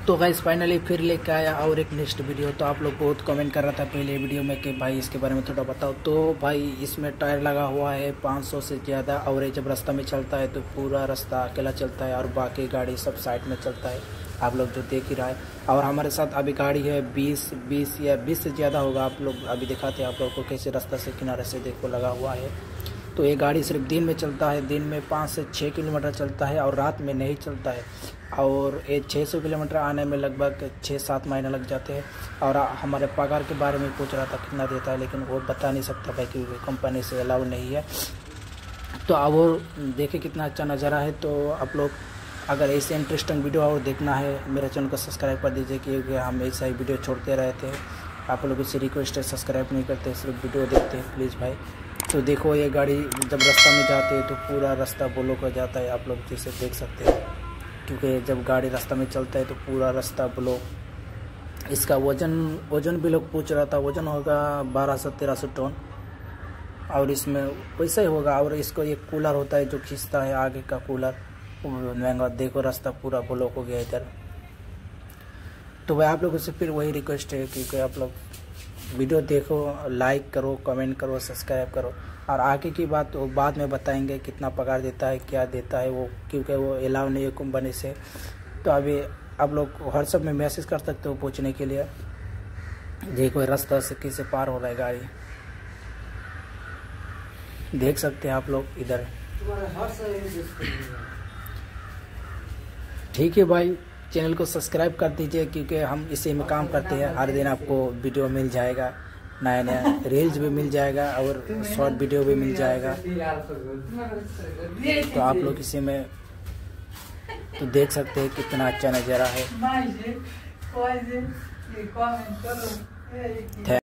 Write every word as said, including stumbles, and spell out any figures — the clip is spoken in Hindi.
तो गाइस फाइनली फिर लेके आया और एक नेक्स्ट वीडियो। तो आप लोग बहुत कमेंट कर रहा था पहले वीडियो में कि भाई इसके बारे में थोड़ा बताओ। तो भाई इसमें टायर लगा हुआ है पाँच सौ से ज़्यादा, और ये जब रास्ता में चलता है तो पूरा रास्ता अकेला चलता है और बाकी गाड़ी सब साइड में चलता है, आप लोग जो देख ही रहा है। और हमारे साथ अभी गाड़ी है बीस बीस या बीस से ज़्यादा होगा। आप लोग अभी दिखाते हैं आप लोग को कैसे रास्ता से किनारे से देखो लगा हुआ है। तो ये गाड़ी सिर्फ दिन में चलता है, दिन में पाँच से छः किलोमीटर चलता है और रात में नहीं चलता है। और ये छः सौ किलोमीटर आने में लगभग छः सात महीने लग जाते हैं। और हमारे पगार के बारे में पूछ रहा था कितना देता है, लेकिन वो बता नहीं सकता भाई क्योंकि कंपनी से अलाउ नहीं है। तो अब वो देखे कितना अच्छा नज़ारा है। तो आप लोग अगर ऐसे इंटरेस्टिंग वीडियो और देखना है मेरे चैनल को सब्सक्राइब कर दीजिए, क्योंकि हम ऐसा ही वीडियो छोड़ते रहते हैं। आप लोगों से रिक्वेस्ट है, सब्सक्राइब नहीं करते, सिर्फ वीडियो देखते हैं प्लीज़ भाई। तो देखो ये गाड़ी जब रास्ता में जाते हैं तो पूरा रास्ता ब्लॉक हो जाता है, आप लोग जैसे देख सकते हैं। क्योंकि जब गाड़ी रास्ता में चलता है तो पूरा रास्ता ब्लॉक। इसका वज़न वज़न भी लोग पूछ रहा था, वज़न होगा बारह सौ तेरह सौ टन और इसमें वैसा ही होगा। और इसको एक कूलर होता है जो खींचता है, आगे का कूलर महंगा। देखो रास्ता पूरा ब्लॉक हो गया इधर। तो भाई आप लोगों से फिर वही रिक्वेस्ट है क्योंकि आप लोग वीडियो देखो, लाइक करो, कमेंट करो, सब्सक्राइब करो। और आगे की बात वो बाद में बताएंगे कितना पगार देता है, क्या देता है वो, क्योंकि वो अलाउ नहीं है कंपनी से। तो अभी आप लोग व्हाट्सएप में मैसेज कर सकते हो पूछने के लिए। देखो रास्ता से कैसे पार हो रहा है गाड़ी, देख सकते हैं आप लोग इधर। ठीक है भाई, चैनल को सब्सक्राइब कर दीजिए क्योंकि हम इसी में काम करते हैं। हर दिन आपको वीडियो मिल जाएगा, नया नया रील्स भी मिल जाएगा और शॉर्ट वीडियो भी मिल जाएगा। तो आप लोग इसी में तो देख सकते हैं कितना अच्छा नज़ारा है।